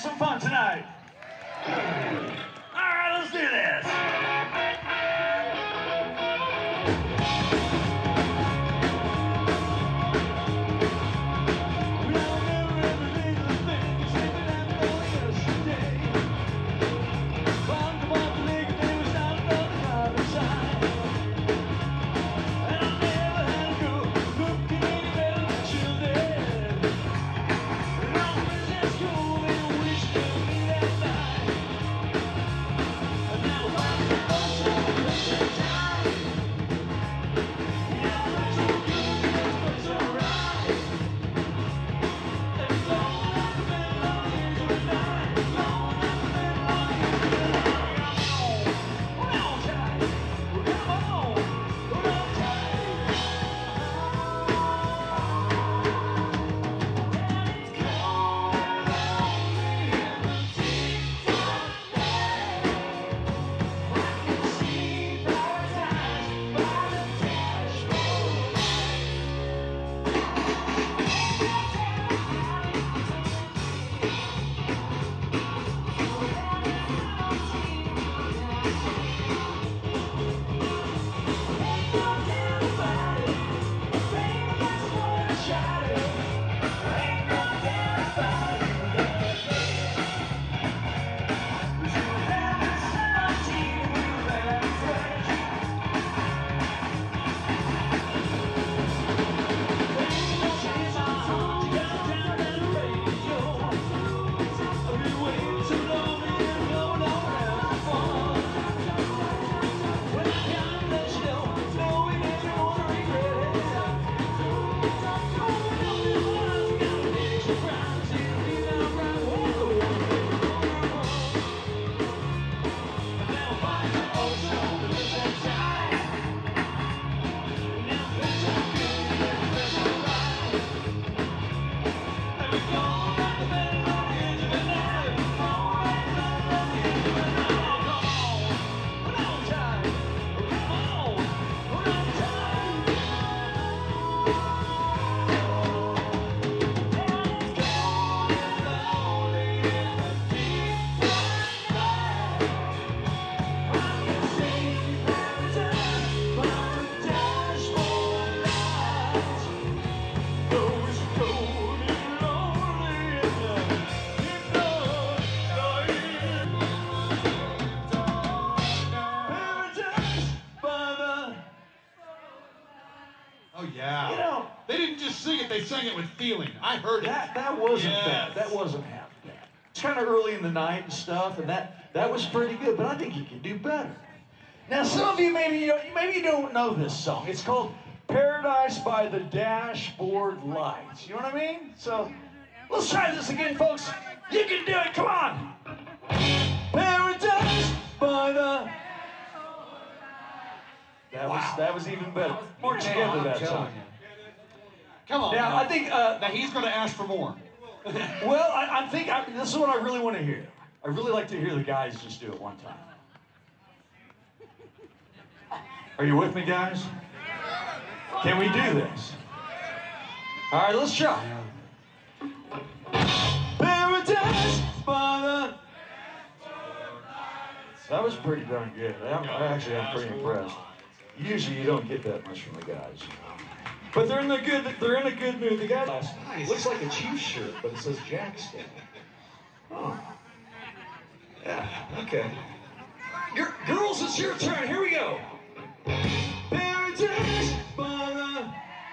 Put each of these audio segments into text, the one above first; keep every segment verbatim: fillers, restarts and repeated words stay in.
some fun tonight? All right, let's do this. Oh yeah. You know, they didn't just sing it, they sang it with feeling. I heard it. That, that wasn't yes. bad. That wasn't half bad. It's kind of early in the night and stuff, and that, that was pretty good, but I think you can do better. Now, some of you maybe, you don't, maybe you don't know this song. It's called Paradise by the Dashboard Lights. You know what I mean? So, let's try this again, folks. You can do it. Come on. Paradise by the... That wow. was that was even better. More together that time. Come on. Now, now. I think uh, now he's going to ask for more. Well, I, I think I, this is what I really want to hear. I really like to hear the guys just do it one time. Are you with me, guys? Can we do this? All right, let's try. Paradise by the... That was pretty darn good. I'm, I actually am pretty impressed. Usually you don't get that much from the guys. But they're in the good they're in a good mood. The guy nice. Looks like a Chiefs shirt, but it says Jackson. Oh. Yeah, okay. G girls, it's your turn. Here we go. Paradise by the...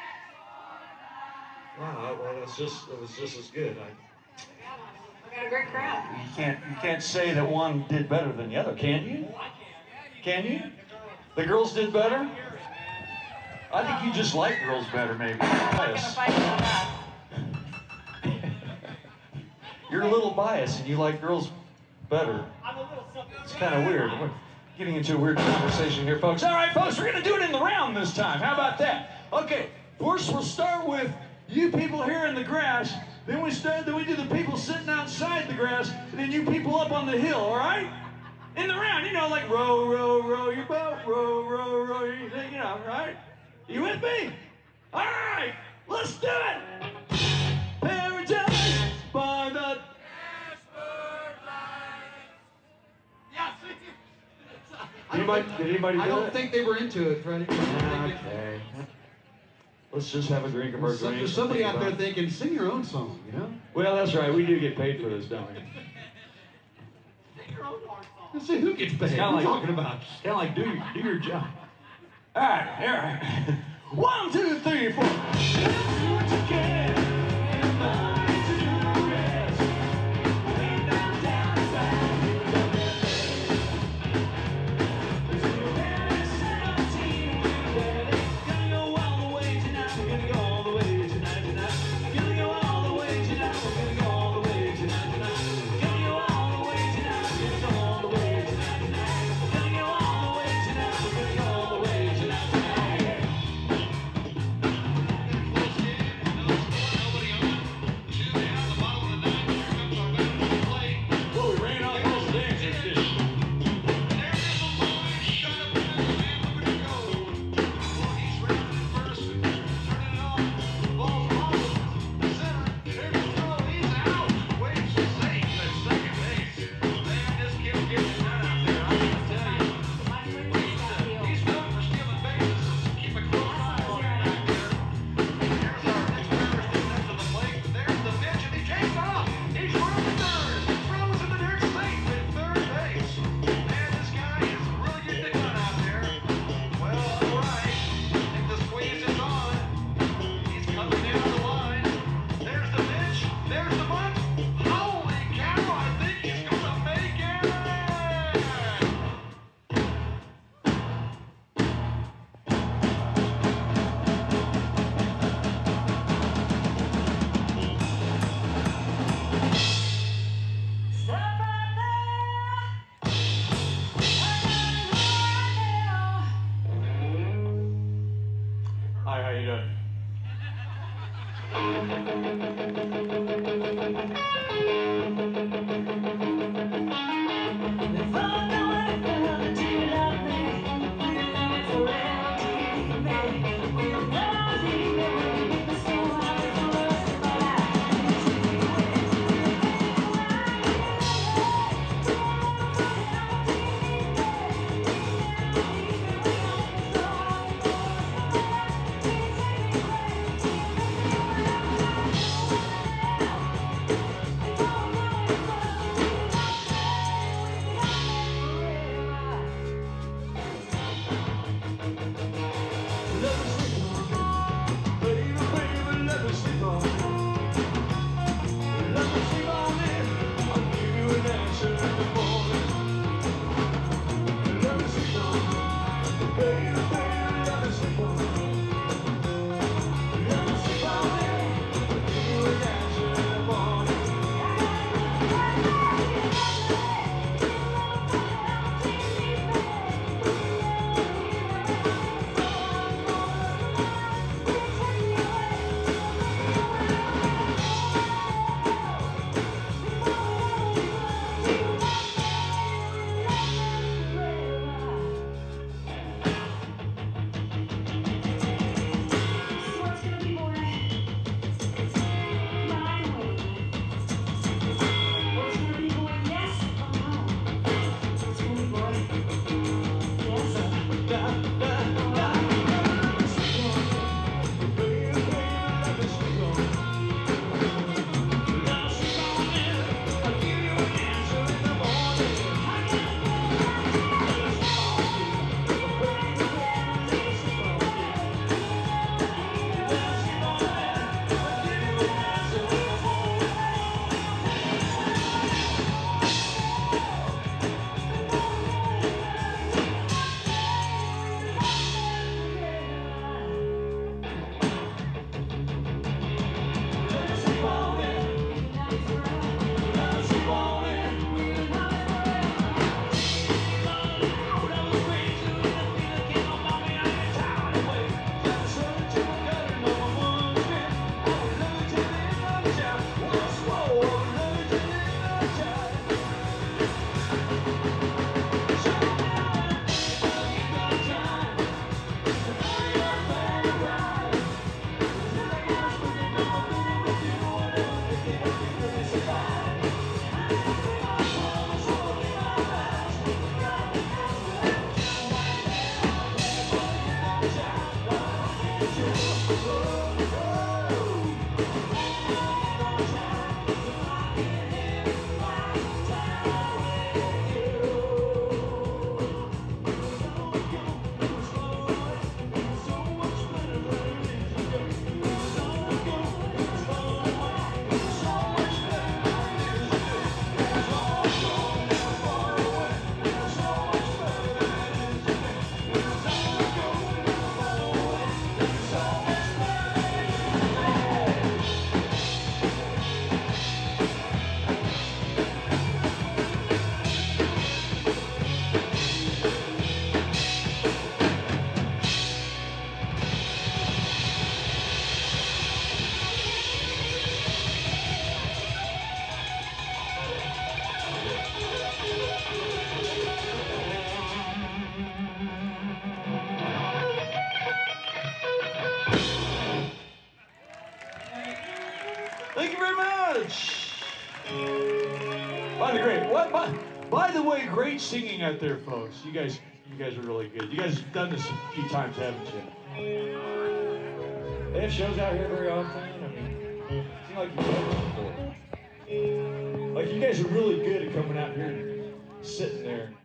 Wow, well that's just it was just as good. I We got a great crowd. You can't you can't say that one did better than the other, can you? Can you? The girls did better? I think you just like girls better, maybe. I'm not gonna fight about that. You're a little biased and you like girls better. It's kind of weird. We're getting into a weird conversation here, folks. All right, folks, we're gonna do it in the round this time. How about that? Okay, first we'll start with you people here in the grass. Then we start. Then we do the people sitting outside the grass, and then you people up on the hill. All right? In the round, you know, like row, row, row your boat, row, row, row your, you know, right? You with me? All right, let's do it. Paradise by the anybody, did anybody do I don't it? think they were into it, Freddie. Okay. Let's just have a drink of our There's, some- drinks. there's somebody and out think there about thinking, sing your own song, you know? it. Well, that's right. We do get paid for this, don't we? Let's see who gets paid. It's What kinda are you like- talking about? Kind of like do your, do your job. All right, all right. One, two, three, four. Do what you can. Nobody to do the rest. Way down, down, down. We're barely seventeen. We're barely gonna go all the way tonight. We're gonna go all the way tonight, tonight. Gonna go all the way tonight. We're gonna go all the way tonight, tonight. Gonna go all the way tonight. We're gonna go all the way tonight, tonight. Gonna go all the way tonight. We're gonna go all the way tonight, tonight. Thank you very much. By the great, what? By, by the way, great singing out there, folks. You guys, you guys are really good. You guys have done this a few times, haven't you? They have shows out here very often. I mean, it seems like you've done this before. Like you guys are really good at coming out here and sitting there.